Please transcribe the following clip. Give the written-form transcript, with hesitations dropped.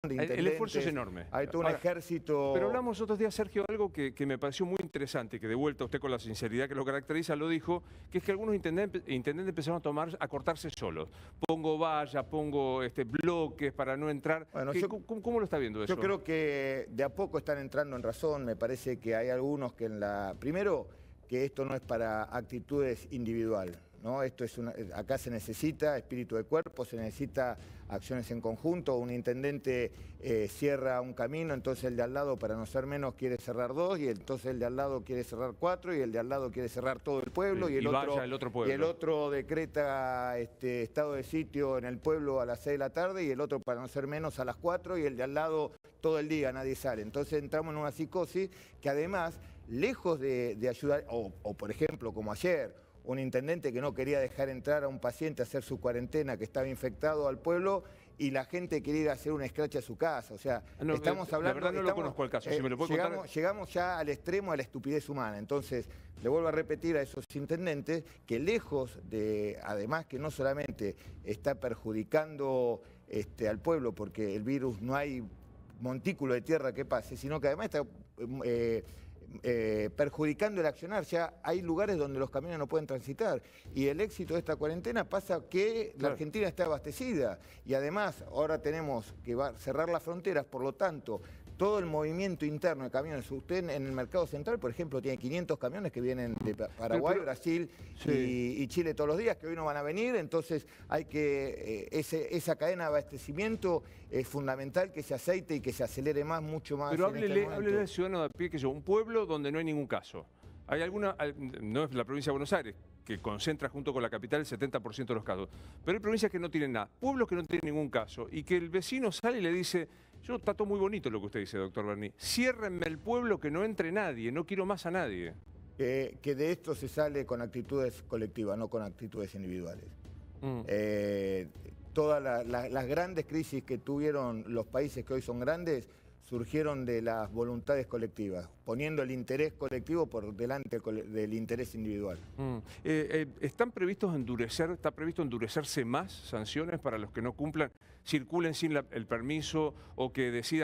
de El intendentes. esfuerzo es enorme. Hay todo un Ahora, ejército. Pero hablamos otros días, Sergio, algo que me pareció muy interesante, que de vuelta usted con la sinceridad que lo caracteriza lo dijo, que es que algunos intendentes empezaron a cortarse solos. Pongo vallas, pongo bloques para no entrar. Bueno, ¿Cómo lo está viendo eso? Yo creo que de a poco están entrando en razón. Me parece que hay algunos que Primero, que esto no es para actitudes individuales, ¿no? Acá se necesita espíritu de cuerpo, se necesita acciones en conjunto. Un intendente cierra un camino, entonces el de al lado, para no ser menos, quiere cerrar 2, y entonces el de al lado quiere cerrar 4, y el de al lado quiere cerrar todo el pueblo, Sí, y el otro pueblo. Y el otro decreta estado de sitio en el pueblo a las 6 de la tarde, y el otro, para no ser menos, a las 4, y el de al lado todo el día, nadie sale. Entonces entramos en una psicosis que además, lejos de ayudar, o por ejemplo, como ayer, un intendente que no quería dejar entrar a un paciente a hacer su cuarentena que estaba infectado al pueblo, y la gente quería ir a hacer un escrache a su casa. O sea, estamos hablando... La verdad no lo conozco el caso, si me lo puede contar. Llegamos ya al extremo de la estupidez humana. Entonces, le vuelvo a repetir a esos intendentes que lejos de, además que no solamente está perjudicando al pueblo, porque el virus no hay montículo de tierra que pase, sino que además está perjudicando el accionar. Ya hay lugares donde los camiones no pueden transitar, y el éxito de esta cuarentena pasa que la Argentina está abastecida, y además ahora tenemos que cerrar las fronteras, por lo tanto todo el movimiento interno de camiones. Usted en el mercado central, por ejemplo, tiene 500 camiones que vienen de Paraguay, Brasil y Chile todos los días, que hoy no van a venir. Entonces hay que, esa cadena de abastecimiento es fundamental, que se aceite y que se acelere mucho más. Pero háblele al ciudadano de a pie, que es un pueblo donde no hay ningún caso. Hay no es la provincia de Buenos Aires, que concentra junto con la capital el 70% de los casos, pero hay provincias que no tienen nada, pueblos que no tienen ningún caso, y que el vecino sale y le dice: yo está todo muy bonito lo que usted dice, doctor Berni, ciérrenme el pueblo, que no entre nadie, no quiero más a nadie. Que de esto se sale con actitudes colectivas, no con actitudes individuales. Todas las grandes crisis que tuvieron los países que hoy son grandes surgieron de las voluntades colectivas, poniendo el interés colectivo por delante del interés individual. ¿Está previsto endurecerse más sanciones para los que no cumplan, circulen sin el permiso, o que decidan